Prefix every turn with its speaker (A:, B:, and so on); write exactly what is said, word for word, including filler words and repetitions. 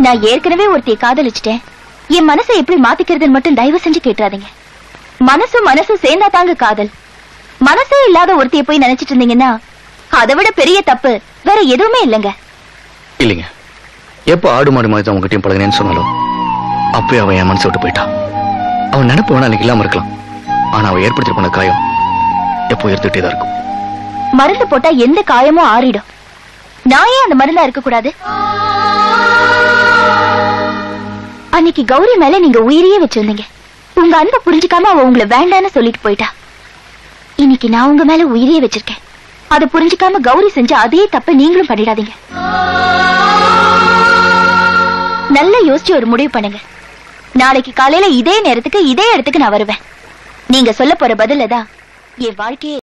A: நான் ஏற்கனவே ஒருத்தைய காதலிச்சிட்டேன். என் மனசை எப்படி மாத்திக்கிறதுன்னு மட்டும் தயவு செஞ்சு கேட்டுறாதீங்க. மனசு மனசு சேர்ந்தா தாங்க காதல். மனசே இல்லாத ஒருத்தைய போய் நினைச்சிட்டு இருந்தீங்கன்னா அதை விட பெரிய தப்பு வேற எதுவுமே இல்லைங்க.
B: இல்லைங்க, எப்போ ஆடு மாடு மாதிரி தான் உங்ககிட்டயும் பழகினேன்னு சொன்னாலும் அப்பவே அவன் என் மனசை விட்டு போயிட்டான். அவன் நினைப்பு வேணா எனக்கு இல்லாம இருக்கலாம், ஆனா அவன் ஏற்படுத்தி போன காயம் எப்போ எடுத்துட்டே தான் இருக்கும்.
A: மருந்து போட்டா எந்த காயமும் ஆறிடும். நான் ஏன் அந்த மருந்தா இருக்க கூடாது? அன்னைக்கு கௌரி மேல நீங்க உயிரியே வச்சிருந்தீங்க. உங்க அன்பை புரிஞ்சுக்காம அவ உங்களை வேண்டான்னு சொல்லிட்டு போயிட்டா. இன்னைக்கு நான் உங்க மேல உயிரியே வச்சிருக்கேன். அதை புரிஞ்சுக்காம கௌரி செஞ்ச அதே தப்ப நீங்களும் பண்ணிடாதீங்க. நல்லா யோசிச்சு ஒரு முடிவு பண்ணுங்க. நாளைக்கு காலையில இதே நேரத்துக்கு இதே இடத்துக்கு நான் வருவேன். நீங்க சொல்ல போற பதில தான் என் வாழ்க்கையே